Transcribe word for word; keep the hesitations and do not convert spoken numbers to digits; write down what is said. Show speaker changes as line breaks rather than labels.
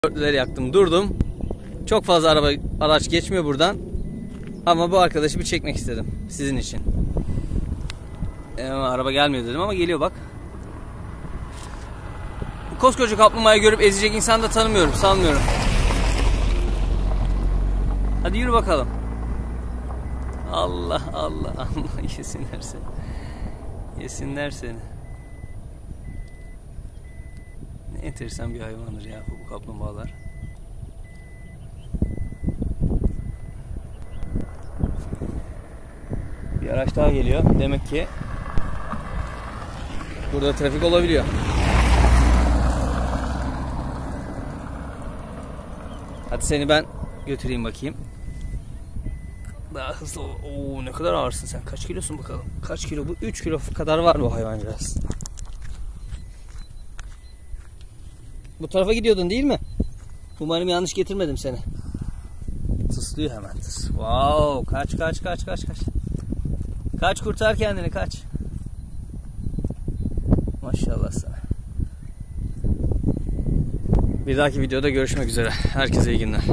Dörtlüleri yaktım, durdum. Çok fazla araba araç geçmiyor buradan. Ama bu arkadaşı bir çekmek istedim sizin için. Ee, araba gelmiyor dedim ama geliyor bak. Koskoca kaplumbağayı görüp ezecek insan da tanımıyorum, sanmıyorum. Hadi yürü bakalım. Allah Allah Allah, yesinler seni. Yesinler seni. Ne enteresan bir hayvandır ya bu kaplumbağalar. Bir araç daha geliyor. Demek ki burada trafik olabiliyor. Hadi seni ben götüreyim bakayım. Daha hızlı ol. Oo, ne kadar ağırsın sen. Kaç kilosun bakalım. Kaç kilo bu? üç kilo kadar var bu hayvancağız. Bu tarafa gidiyordun değil mi? Umarım yanlış getirmedim seni. Tıslıyor hemen. Tıs. Wow, kaç kaç kaç kaç kaç. Kaç, kurtar kendini, kaç. Maşallah sana. Bir dahaki videoda görüşmek üzere. Herkese iyi günler.